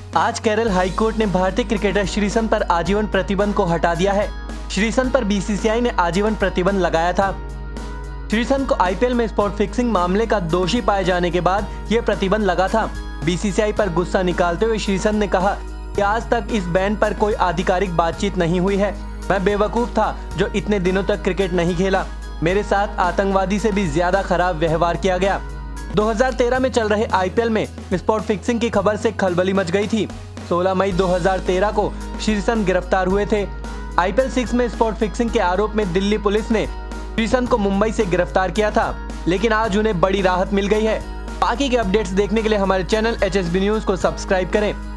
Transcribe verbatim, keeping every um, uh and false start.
आज Kerala high court ने भारतीय क्रिकेटर श्रीसंत पर आजीवन प्रतिबंध को हटा दिया है। श्रीसंत पर बीसीसीआई ने आजीवन प्रतिबंध लगाया था। श्रीसंत को आईपीएल में स्पॉट फिक्सिंग मामले का दोषी पाए जाने के बाद यह प्रतिबंध लगा था। बीसीसीआई पर गुस्सा निकालते हुए श्रीसंत ने कहा कि आज तक इस बैन पर कोई आधिकारिक बातचीत नहीं हुई है। मैं बेवकूफ था जो इतने दिनों तक क्रिकेट नहीं खेला। मेरे साथ आतंकवादी से भी ज्यादा खराब व्यवहार किया गया। दो हज़ार तेरह में चल रहे आईपीएल में स्पॉट फिक्सिंग की खबर से खलबली मच गई थी। सोलह मई दो हज़ार तेरह को श्रीसंत गिरफ्तार हुए थे। आईपीएल सिक्स में स्पॉट फिक्सिंग के आरोप में दिल्ली पुलिस ने श्रीसंत को मुंबई से गिरफ्तार किया था, लेकिन आज उन्हें बड़ी राहत मिल गई है। बाकी के अपडेट्स देखने के लिए हमारे channel H S B news को सब्सक्राइब करें।